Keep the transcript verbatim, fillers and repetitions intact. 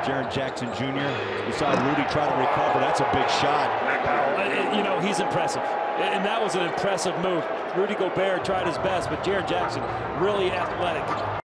Jaren Jackson Junior You saw Rudy try to recover. That's a big shot. Uh, you know, he's impressive. And that was an impressive move. Rudy Gobert tried his best, but Jaren Jackson really athletic.